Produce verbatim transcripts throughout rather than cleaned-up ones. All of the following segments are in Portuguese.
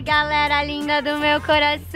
galera linda do meu coração!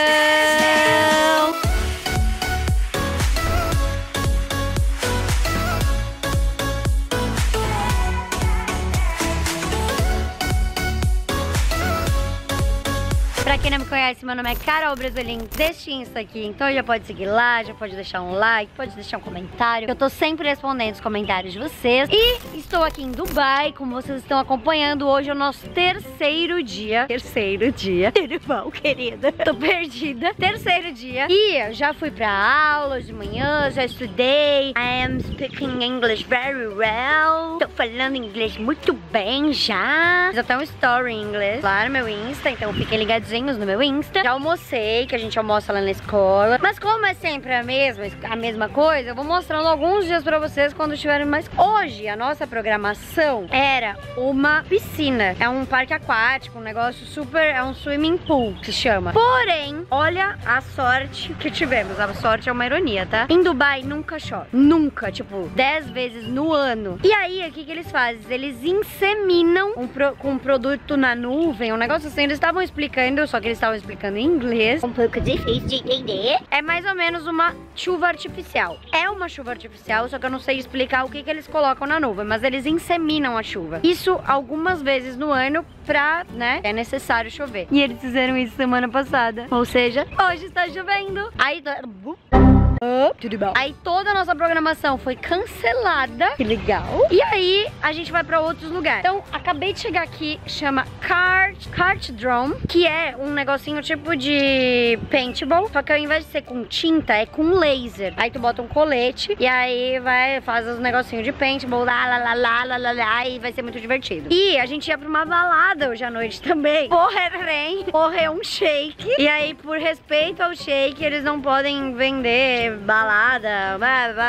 Pra quem não me conhece, meu nome é Carol Brasolim, deste Insta aqui, então já pode seguir lá, já pode deixar um like, pode deixar um comentário. Eu tô sempre respondendo os comentários de vocês. E estou aqui em Dubai, como vocês estão acompanhando, hoje é o nosso terceiro dia. Terceiro dia. Tudo bom, querida? Tô perdida. Terceiro dia. E já fui pra aula de manhã, já estudei. I am speaking English very well. Tô falando inglês muito bem já. Fiz até um story em inglês lá no meu Insta, então fiquem ligadinhos no meu Insta. Já almocei, que a gente almoça lá na escola. Mas como é sempre a mesma, a mesma coisa, eu vou mostrando alguns dias pra vocês quando estiverem mais... Hoje, a nossa programação era uma piscina. É um parque aquático, um negócio super... É um swimming pool, que se chama. Porém, olha a sorte que tivemos. A sorte é uma ironia, tá? Em Dubai nunca chove. Nunca, tipo, dez vezes no ano. E aí, o que que eles fazem? Eles inseminam um pro... com um produto na nuvem, um negócio assim. Eles estavam explicando, só que eles estavam explicando em inglês. Um pouco difícil de entender. É mais ou menos uma chuva artificial. É uma chuva artificial, só que eu não sei explicar o que que eles colocam na nuvem, mas eles inseminam a chuva. Isso algumas vezes no ano pra, né, é necessário chover. E eles fizeram isso semana passada. Ou seja, hoje está chovendo. Aí... Oh, tudo bom. Aí toda a nossa programação foi cancelada. Que legal. E aí a gente vai pra outros lugares. Então, acabei de chegar aqui, chama Kart, Kart Drone, que é um negocinho tipo de paintball, só que ao invés de ser com tinta, é com laser. Aí tu bota um colete e aí vai, faz os negocinhos de paintball, lá, lá, lá, lá, lá, lá, lá, e vai ser muito divertido. E a gente ia pra uma balada hoje à noite também. Porrerem, morreu um shake. E aí, por respeito ao shake, eles não podem vender balada,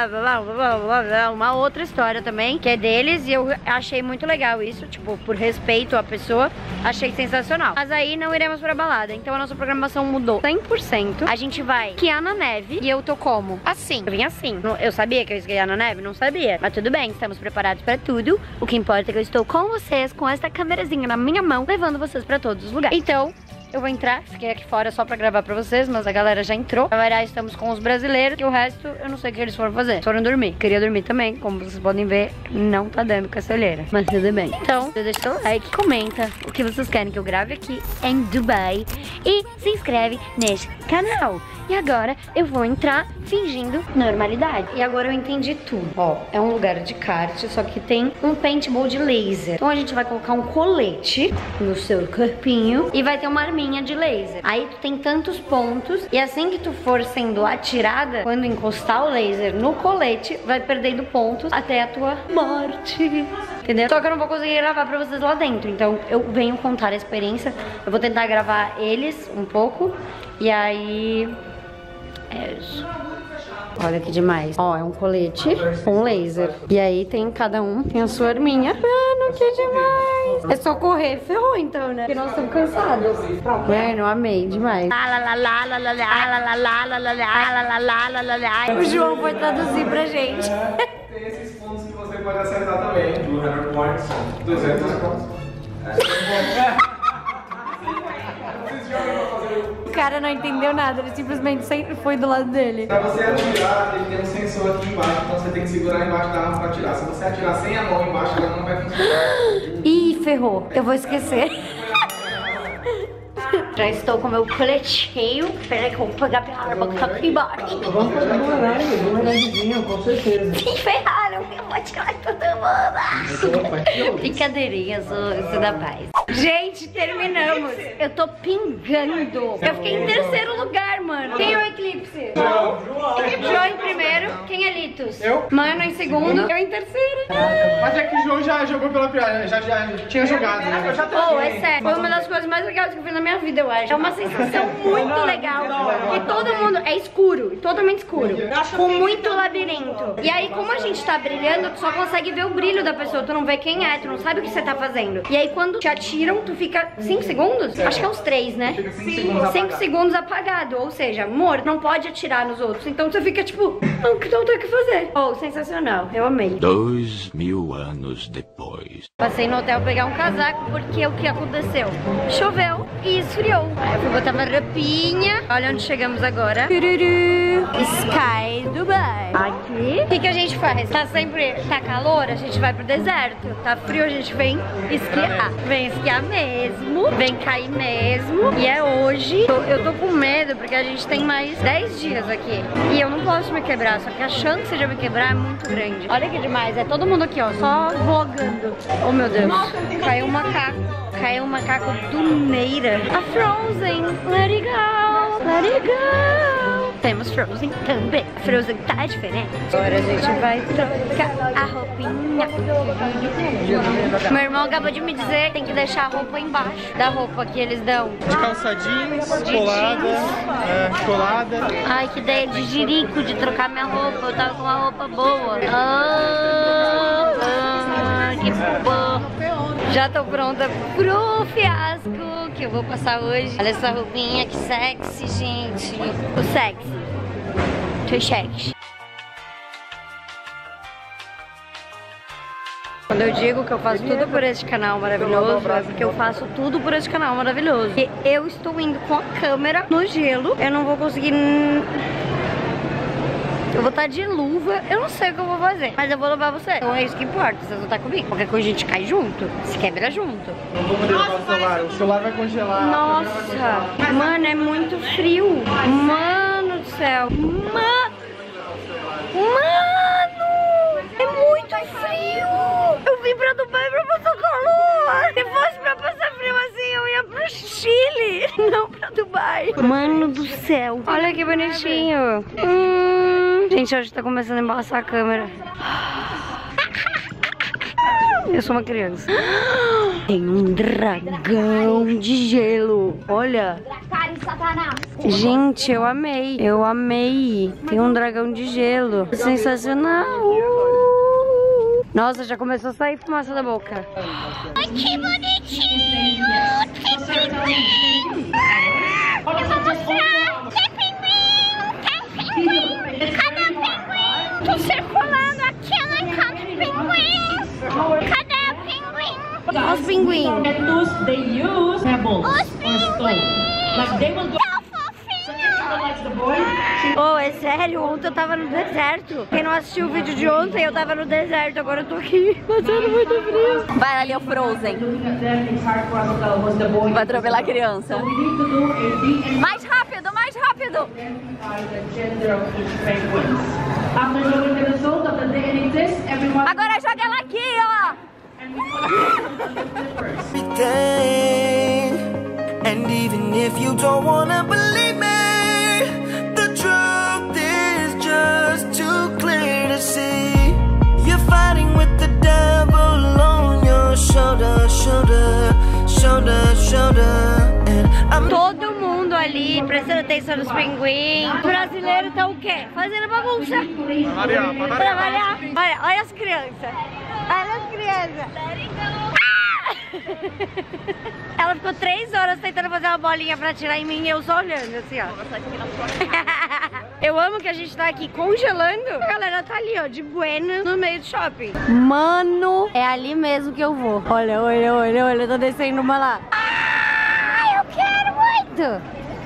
uma outra história também, que é deles, e eu achei muito legal isso, tipo, por respeito à pessoa, achei sensacional. Mas aí não iremos pra balada, então a nossa programação mudou cem por cento. A gente vai esquiar na neve, e eu tô como? Assim, eu vim assim. Eu sabia que eu ia esquiar na neve? Não sabia. Mas tudo bem, estamos preparados pra tudo. O que importa é que eu estou com vocês, com esta câmerazinha na minha mão, levando vocês pra todos os lugares. Então... eu vou entrar, fiquei aqui fora só pra gravar pra vocês, mas a galera já entrou. Agora estamos com os brasileiros, que o resto eu não sei o que eles foram fazer. Foram dormir. Queria dormir também, como vocês podem ver, não tá dando com essa olheira. Mas tudo bem. Então, deixa seu like, comenta o que vocês querem que eu grave aqui em Dubai e se inscreve neste canal. E agora eu vou entrar fingindo normalidade. E agora eu entendi tudo. Ó, é um lugar de kart, só que tem um paintball de laser. Então a gente vai colocar um colete no seu corpinho e vai ter uma arminha de laser. Aí tu tem tantos pontos e assim que tu for sendo atirada, quando encostar o laser no colete, vai perdendo pontos até a tua morte. Entendeu? Só que eu não vou conseguir gravar pra vocês lá dentro. Então eu venho contar a experiência. Eu vou tentar gravar eles um pouco. E aí... é isso. Olha que demais. Ó, é um colete com laser. E aí tem, cada um tem a sua arminha. Mano, que demais. É só correr, ferrou então, né? Porque nós estamos cansados. Mano, eu amei demais. O João foi traduzir pra gente. Tem esses pontos que você pode acertar também. duzentos points, duzentos pontos. O cara não entendeu nada, ele simplesmente sempre foi do lado dele. Pra você atirar, ele tem um sensor aqui embaixo, então você tem que segurar embaixo da arma pra atirar. Se você atirar sem a mão embaixo, ela não vai funcionar. Ih, ferrou. Eu vou esquecer. Já estou com meu coletinho. Peraí que eu vou pegar minha arma que tá aqui embaixo. Vamos fazer um horário, um horário, com certeza. Se ferraram, eu vou atirar todo mundo. Brincadeirinha, sou, sou da paz. Gente, terminamos. Eu tô pingando. Eu fiquei em terceiro lugar, mano. Quem é o Eclipse? João. João em primeiro. Quem é Litos? Eu. Mano em segundo. Eu em terceiro. Mas é que o João já jogou pela piada, já, já tinha jogado, né? Eu já Oh, é sério. Foi uma das coisas mais legais que eu fiz na minha vida, eu acho. É uma sensação muito legal. E todo mundo é escuro, totalmente escuro. Com muito labirinto. E aí, como a gente tá brilhando, tu só consegue ver o brilho da pessoa. Tu não vê quem é, tu não sabe o que você tá fazendo. E aí, quando te atiram, tu fica cinco segundos? Acho que é uns três, né? cinco segundos apagado. Ou seja, morto. Não pode atirar nos outros. Então você fica tipo, não tem o que fazer. Oh, sensacional. Eu amei. Dois mil anos depois. Passei no hotel pegar um casaco porque o que aconteceu? Choveu. choveu e esfriou. Aí eu fui botar uma roupinha. Olha onde chegamos agora. Tururu. Sky Dubai. Aqui. O que, que a gente faz? Tá sempre... Tá calor, a gente vai pro deserto. Tá frio, a gente vem esquiar. Vem esquiar mesmo. Vem cair mesmo. E é hoje. Eu tô com medo porque a gente tem mais dez dias aqui. E eu não posso me quebrar. Só que a chance de eu me quebrar é muito grande. Olha que demais. É todo mundo aqui, ó. Só vlogando. Oh, meu Deus. Caiu um macaco. Caiu um macaco do Neira. A Frozen. Let it go. Let it go. Temos Frozen também. A Frozen tá diferente. Agora a gente vai trocar a roupinha. Meu irmão acabou de me dizer que tem que deixar a roupa embaixo da roupa que eles dão. De calça jeans, de colada, jeans. É, colada. Ai, que ideia de jirico de trocar minha roupa. Eu tava com uma roupa boa. Ah, ah, que bom. Já tô pronta pro fiasco que eu vou passar hoje. Olha essa roupinha, que sexy, gente. O sexy. Tô sexy. Quando eu digo que eu faço tudo por esse canal maravilhoso, é porque eu faço tudo por esse canal maravilhoso. E eu estou indo com a câmera no gelo. Eu não vou conseguir... Eu vou estar de luva, eu não sei o que eu vou fazer, mas eu vou levar você. Então é isso que importa, vocês vão estar comigo. Qualquer coisa a gente cai junto, se quebra junto. Não vou poder levar o celular, o celular vai congelar. Nossa, mano, é muito frio. Mano do céu. Mano, mano, é muito frio. Eu vim pra Dubai pra passar calor. Se fosse pra passar frio assim, eu ia pro Chile, não pra Dubai. Mano do céu, olha que bonitinho. Hum. Gente, hoje tá começando a embaçar a câmera. Eu sou uma criança. Tem um dragão de gelo. Olha. Gente, eu amei. Eu amei. Tem um dragão de gelo. Sensacional. Nossa, já começou a sair fumaça da boca. Ai, que bonitinho. Tem pinguim. Eu vou mostrar. Tem pinguim. Tem pinguim. Cadê o pinguim? Tô circulando aqui, eu não encontro pinguim. Cadê o pinguim? Olha os pinguins. Os pinguins. Oh, é sério? Ontem eu tava no deserto. Quem não assistiu o vídeo de ontem, eu tava no deserto. Agora eu tô aqui, passando muito frio. Vai ali o Frozen. Vai atropelar a criança. Mais rápido, mais rápido. Agora joga ela aqui, ó. And even if you don't wanna believe me, the truth is just too clear to see. You're fighting with the devil on your shoulder, shoulder, shoulder, shoulder. And I'm todo mundo ali prestando atenção nos pinguins. O brasileiro tá o quê? Fazendo bagunça. Pra variar, pra variar. Pra variar. Olha, olha as crianças. Olha as crianças. Ela ficou três horas tentando fazer uma bolinha pra tirar em mim e eu só olhando assim, ó. Eu amo que a gente tá aqui congelando. A galera tá ali, ó, de buena, no meio do shopping. Mano, é ali mesmo que eu vou. Olha, olha, olha, olha, tô descendo uma lá. Ah, eu quero muito.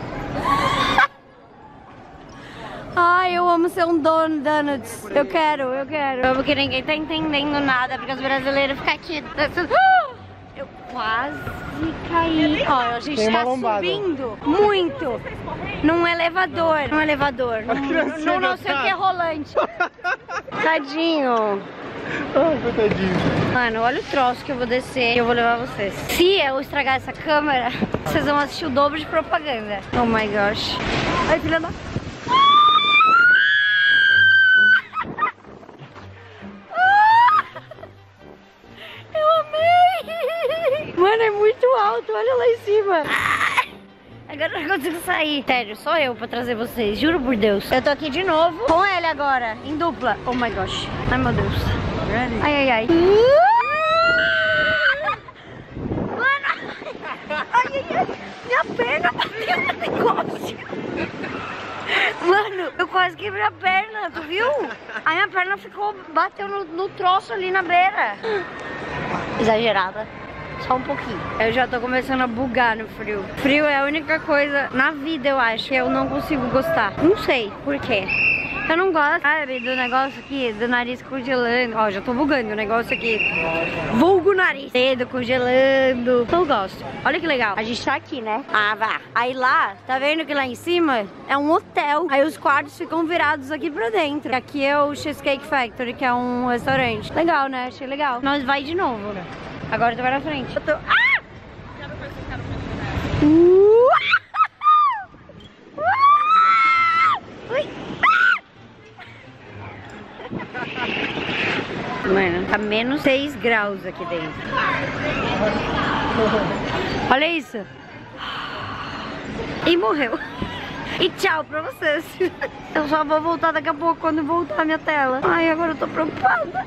Ai, eu amo ser um dono donuts. Eu quero, eu quero. Eu amo que ninguém tá entendendo nada, porque os brasileiros ficam aqui. Eu quase caí. Ó, a gente tá subindo muito num elevador. Num elevador. Num, num não sei o que é rolante. Tadinho. Ai, tadinho. Mano, olha o troço que eu vou descer e eu vou levar vocês. Se eu estragar essa câmera, vocês vão assistir o dobro de propaganda. Oh my gosh. Ai, filha da... Mano, é muito alto, olha lá em cima. Agora eu não consigo sair. Sério, só eu pra trazer vocês, juro por Deus. Eu tô aqui de novo com ele agora, em dupla. Oh my gosh. Ai, meu Deus. Ai, ai, ai. Mano. Ai, ai, ai. Minha perna bateu no negócio. Mano, eu quase quebrei a perna, tu viu? A minha perna ficou, bateu no, no troço ali na beira. Exagerada. Só um pouquinho. Eu já tô começando a bugar no frio. Frio é a única coisa na vida, eu acho, que eu não consigo gostar. Não sei por quê. Eu não gosto, sabe, do negócio aqui, do nariz congelando. Ó, já tô bugando o negócio aqui. Vulgo nariz. Dedo congelando. Não gosto. Olha que legal. A gente tá aqui, né? Ah, vá. Aí lá, tá vendo que lá em cima é um hotel. Aí os quartos ficam virados aqui pra dentro. Aqui é o Cheesecake Factory, que é um restaurante. Legal, né? Achei legal. Nós vai de novo, né? Agora tu vai na frente. Eu tô... Ah! Uh! Mano, tá menos seis graus aqui dentro. Olha isso. E morreu. E tchau pra vocês. Eu só vou voltar daqui a pouco quando voltar a minha tela. Ai, agora eu tô preocupada.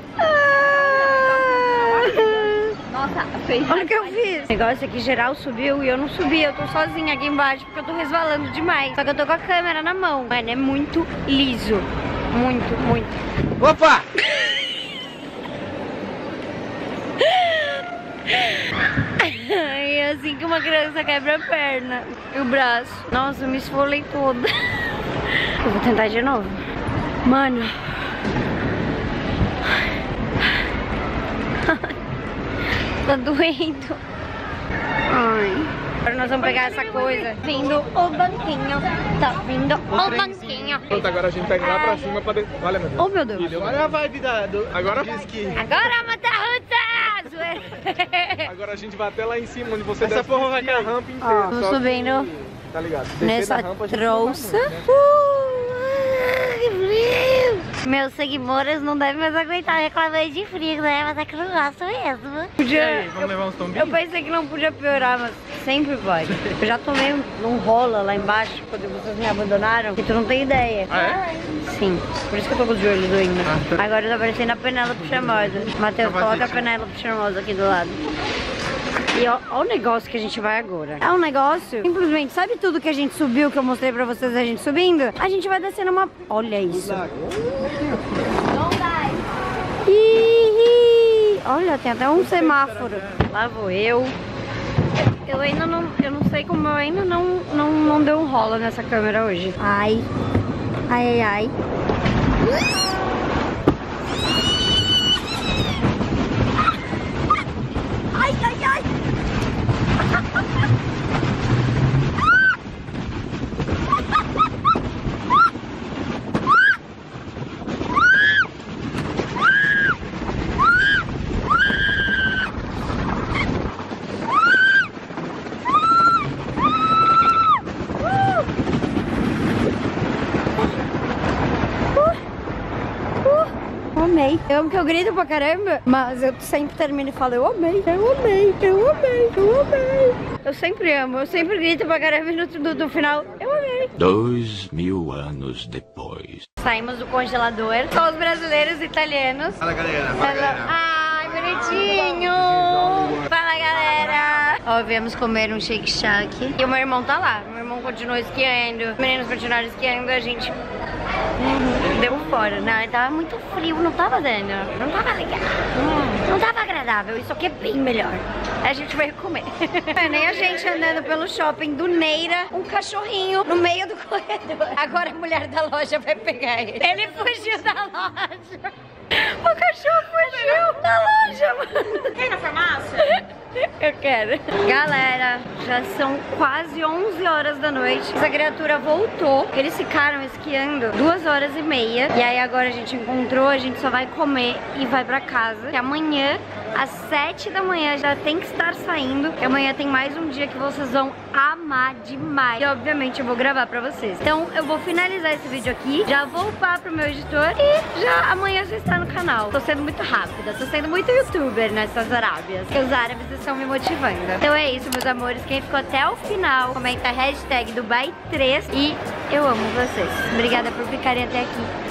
Nossa, fez. Olha o que eu fiz. O negócio aqui geral subiu e eu não subi. Eu tô sozinha aqui embaixo porque eu tô resvalando demais. Só que eu tô com a câmera na mão. Mano, é muito liso. Muito, muito. Opa! É assim que uma criança quebra a perna e o braço. Nossa, eu me esfolei toda. Eu vou tentar de novo. Mano. Tá doendo. Ai. Agora nós vamos pegar essa coisa. Vindo o banquinho. Tá vindo o banquinho. Pronto, agora a gente pega lá pra cima pra... De... Olha, meu Deus. Oh, meu Deus. Olha a vibe da, do, Agora diz que Agora mata a ruta! Agora a gente vai até lá em cima, onde você essa desce porra vai a cair. rampa inteira. Ó, tô só que- subindo Tá ligado? Descer nessa da rampa, a gente não vai trouxa. muito, né? Uh, que frio! Meus seguidores não devem mais aguentar reclamar de frio, né? Mas é que eu não gosto mesmo. E Podia... aí, vamos levar uns tombinhos? Eu pensei que não podia piorar, mas sempre pode. Eu já tomei um, um rola lá embaixo quando vocês me abandonaram, que tu não tem ideia. Ah, é? Sim, por isso que eu tô com os joelhos doendo. Ah, tá. Agora tá parecendo a Penélope Charmosa. Matheus, Capacete. coloca a Penélope Charmosa aqui do lado. E ó, ó o negócio que a gente vai agora. É um negócio, simplesmente, sabe tudo que a gente subiu, que eu mostrei pra vocês a gente subindo? A gente vai descendo uma... Olha isso. Ih, olha, tem até um semáforo. Lá vou eu. Eu ainda não... Eu não sei como eu ainda não, não, não deu um rola nessa câmera hoje. Ai. Ai, ai, ai. Ai, ai, ai. Amei. Eu amo que eu grito pra caramba, mas eu sempre termino e falo, eu amei, eu amei, eu amei, eu amei. Eu sempre amo, eu sempre grito pra caramba e no, no, no final, eu amei. Dois mil anos depois. Saímos do congelador, só os brasileiros e italianos. Fala, galera. Fala, galera. Ai, bonitinho. Fala, galera. Ó, viemos comer um shake shack. E o meu irmão tá lá. Meu irmão continuou esquiando. Os meninos continuaram esquiando. A gente uhum, deu fora. Não, tava muito frio. Não tava dando. Não tava legal. Não tava agradável. Isso aqui é bem melhor. A gente veio comer. Nem a gente andando pelo shopping do Neira. Um cachorrinho no meio do corredor. Agora a mulher da loja vai pegar ele. Ele fugiu da loja. O cachorro fugiu da loja, mano. Quer ir na farmácia? Eu quero. Galera, já são quase onze horas da noite. Essa criatura voltou. Eles ficaram esquiando duas horas e meia. E aí agora a gente encontrou, a gente só vai comer e vai pra casa. Que amanhã, às sete da manhã, já tem que estar saindo. E amanhã tem mais um dia que vocês vão amar demais. E obviamente eu vou gravar pra vocês. Então eu vou finalizar esse vídeo aqui. Já vou upar pro meu editor. E já amanhã já está no canal. Tô sendo muito rápida. Tô sendo muito youtuber nessas Arábias. Porque os árabes estão me motivando. Então é isso, meus amores. Quem ficou até o final, comenta a hashtag Dubai três. E eu amo vocês. Obrigada por ficarem até aqui.